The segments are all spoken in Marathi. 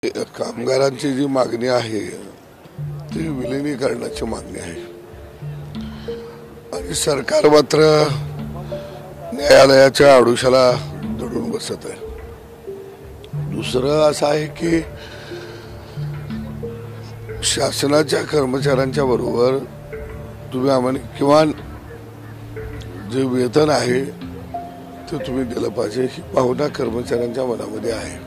कामगारांची जी मागणी आहे ती विलिनीकरणाची मागणी आहे आणि सरकार मात्र न्यायालयाच्या आडुशाला दडून बसत आहे. दुसरं असं आहे की शासनाच्या कर्मचाऱ्यांच्या बरोबर तुम्ही आम्हाला किमान जे वेतन आहे ते तुम्ही दिलं पाहिजे ही भावना कर्मचाऱ्यांच्या मनामध्ये आहे.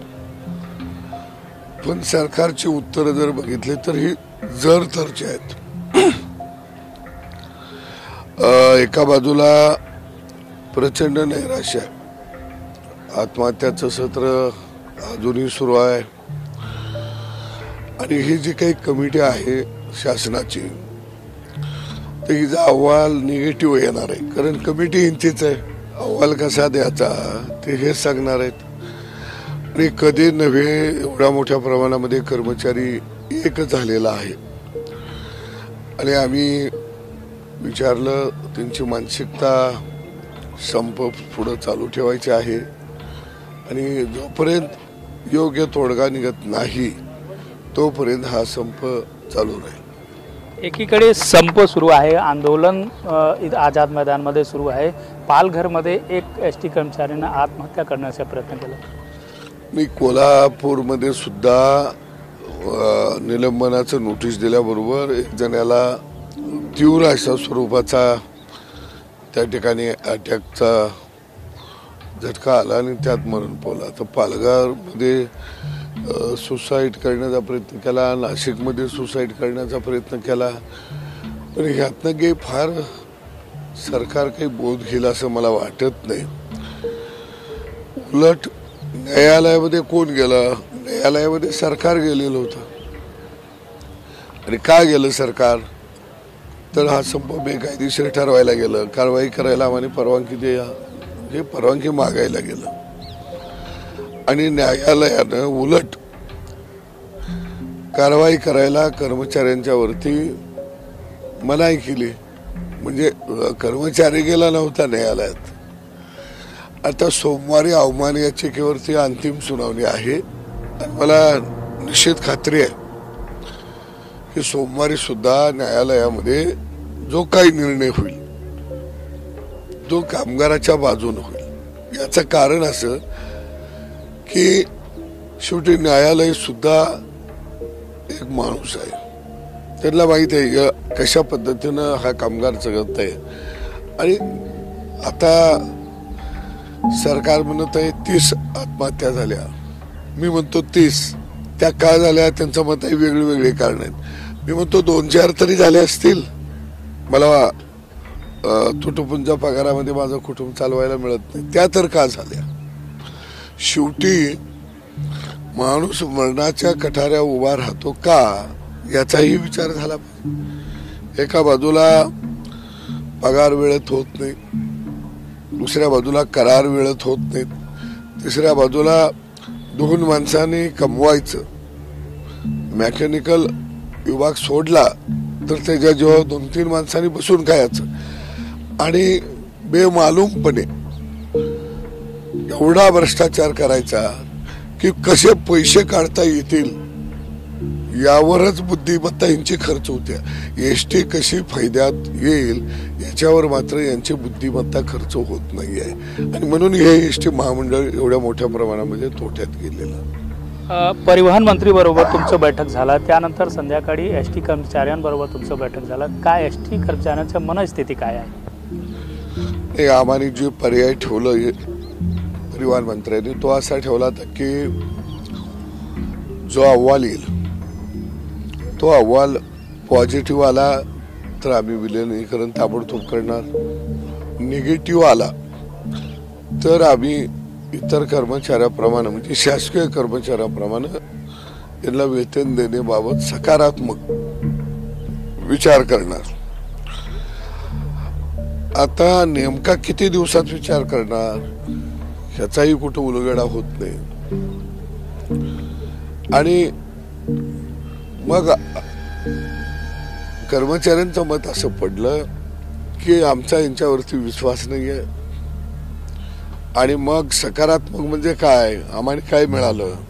पण सरकारची उत्तरं जर बघितली तर ही जर तरची आहेत. एका बाजूला प्रचंड नैराश्य आहे, आत्महत्याचं सत्र अजूनही सुरू आहे आणि ही जी काही कमिटी आहे शासनाची तर हिचा अहवाल निगेटिव्ह येणार आहे. कारण कमिटी यांचीच आहे, अहवाल कसा द्यायचा ते हेच सांगणार आहेत. आणि कधी नव्हे एवढ्या मोठ्या प्रमाणामध्ये कर्मचारी एक झालेला आहे आणि आम्ही विचारलं त्यांची मानसिकता संप पुढं चालू ठेवायची आहे आणि जोपर्यंत योग्य तोडगा निघत नाही तोपर्यंत हा संप चालू राहील. एकीकडे संप सुरू आहे, आंदोलन आझाद मैदानमध्ये सुरू आहे. पालघरमध्ये एक एसटी कर्मचाऱ्यानं आत्महत्या करण्याचा प्रयत्न केला. मी कोल्हापूरमध्ये सुद्धा निलंबनाचं नोटीस दिल्याबरोबर एक जणाला तीव्र अशा स्वरूपाचा त्या ठिकाणी अटॅकचा झटका आला आणि त्यात मरण पावला. तर पालघरमध्ये सुसाईड करण्याचा प्रयत्न केला, नाशिकमध्ये सुसाईड करण्याचा प्रयत्न केला. पण ह्यातनं काही फार सरकार काही बोध घेईल असं मला वाटत नाही. उलट न्यायालयामध्ये कोण गेलं? न्यायालयामध्ये सरकार गेलेलं होतं. आणि का गेलं सरकार? तर हा संप बेकायदेशीर ठरवायला गेलं, कारवाई करायला आम्हाला परवानगी द्या हे परवानगी मागायला गेलं आणि न्यायालयानं उलट कारवाई करायला कर्मचाऱ्यांच्या वरती मनाई केली. म्हणजे कर्मचारी गेला नव्हता न्यायालयात. आता सोमवारी अवमान याचिकेवरती अंतिम सुनावणी आहे. मला निश्चित खात्री आहे की सोमवारी सुद्धा न्यायालयामध्ये जो काही निर्णय होईल तो कामगाराच्या बाजूने होईल. याचं कारण असं की शेवटी न्यायालय सुद्धा एक माणूस आहे, त्यांना माहित आहे कशा पद्धतीनं हा कामगार जगत आहे. आणि आता सरकार म्हणत आहे 30 आत्महत्या झाल्या, मी म्हणतो 30 त्या का झाल्या त्यांचं मत आहे वेगळी वेगळी कारण आहेत. मी म्हणतो 2-4 तरी झाले असतील. मला तुटपुंजा पगारामध्ये माझं कुटुंब चालवायला मिळत नाही, त्या तर का झाल्या? शेवटी माणूस मरणाच्या कठाऱ्या उभा राहतो का याचाही विचार झाला पाहिजे. एका बाजूला पगार वेळेत होत नाही, दुसऱ्या बाजूला करार वेळेत होत नाहीत, तिसऱ्या बाजूला 2 माणसांनी कमवायचं. मेकॅनिकल विभाग सोडला तर त्याच्या जेव्हा 2-3 माणसांनी बसून खायचं आणि बेमालूमपणे एवढा भ्रष्टाचार करायचा की कसे पैसे काढता येतील यावरच बुद्धिमत्ता यांची खर्च होत्या. एसटी कशी फायद्यात येईल याच्यावर मात्र यांची बुद्धिमत्ता खर्च होत नाही आहे आणि म्हणून हे एसटी महामंडळ एवढ्या मोठ्या प्रमाणामध्ये तोट्यात गेलेलं. परिवहन मंत्री बरोबर तुमचं बैठक झाला, त्यानंतर संध्याकाळी एसटी कर्मचाऱ्यांबरोबर तुमचं बैठक झालं. काय एसटी कर्मचाऱ्यांची मनस्थिती काय आहे? आम्हाला जे पर्याय ठेवलं परिवहन मंत्र्यांनी तो असा ठेवला होता की जो अहवाल येईल तो अहवाल पॉझिटिव्ह आला तर आम्ही विलिनीकरण ताबडतोब करणार, निगेटिव्ह आला तर आम्ही इतर कर्मचाऱ्याप्रमाणे म्हणजे शासकीय कर्मचाऱ्याप्रमाणे त्यांना वेतन देण्याबाबत सकारात्मक विचार करणार. आता नेमका किती दिवसात विचार करणार ह्याचाही कुठं उलगडा होत नाही. आणि मग कर्मचाऱ्यांचं मत असं पडलं की आमचा यांच्यावरती विश्वास नाहीये आणि मग सकारात्मक म्हणजे काय, आम्हाला काय मिळालं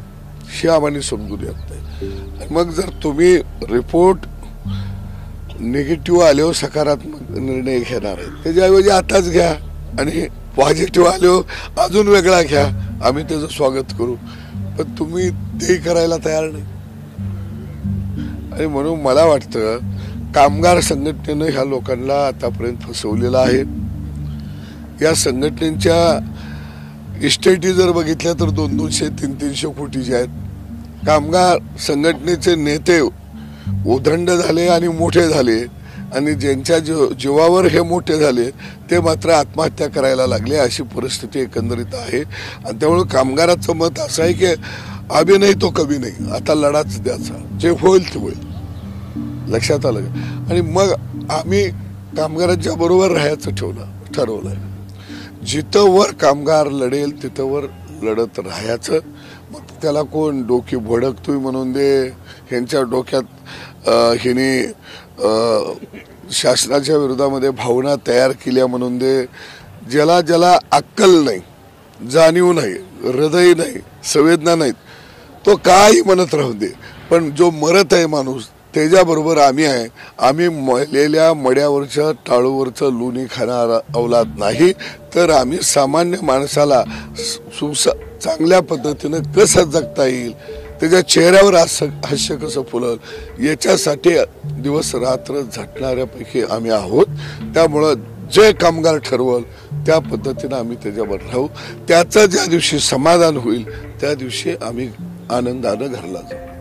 हे आम्हाला समजून येत नाही. मग जर तुम्ही रिपोर्ट निगेटिव्ह आल्यावर सकारात्मक निर्णय घेणार आहे, त्याच्याऐवजी आताच घ्या आणि पॉझिटिव्ह आल्यावर अजून वेगळा घ्या, आम्ही त्याचं स्वागत करू. पण तुम्ही ते करायला तयार नाही. आणि म्हणून मला वाटतं कामगार संघटनेनं ह्या लोकांना आतापर्यंत फसवलेलं आहे. या संघटनेच्या इस्टेटी जर बघितल्या तर 200-200, 300 कोटीचे आहेत. कामगार संघटनेचे नेते उदंड झाले आणि मोठे झाले, आणि ज्यांच्या जीवावर हे मोठे झाले ते मात्र आत्महत्या करायला लागले, अशी परिस्थिती एकंदरीत आहे. आणि त्यामुळे कामगाराचं मत असं आहे की अभी नाही तो कभी नाही, आता लढाच द्यायचा, जे होईल ते होईल. लक्षात आलं का? आणि मग आम्ही कामगारांच्या बरोबर राहायचं ठरवलंय. जिथं वर कामगार लढेल तिथं वर लढत राहायचं. मग त्याला कोण डोकी भडकतोय म्हणून दे, ह्यांच्या डोक्यात हिने शासनाच्या विरोधामध्ये भावना तयार केल्या म्हणून दे. ज्याला ज्याला अक्कल नाही, जाणीव नाही, हृदय नाही, संवेदना नाहीत, तो काही म्हणत राहू दे. पण जो मरत आहे माणूस त्याच्याबरोबर आम्ही आहे. आम्ही मलेल्या मड्यावरच्या टाळूवरचं लोणी खाणार अवलाद नाही, तर आम्ही सामान्य माणसाला चांगल्या पद्धतीनं कसं जगता येईल, त्याच्या चेहऱ्यावर हास्य कसं फुलल, याच्यासाठी दिवस रात्र झटणाऱ्यापैकी आम्ही आहोत. त्यामुळं जे कामगार ठरवल त्या पद्धतीनं आम्ही त्याच्यावर राहू. त्याचं ज्या दिवशी समाधान होईल त्या दिवशी आम्ही आनंदानं घरला जाऊ.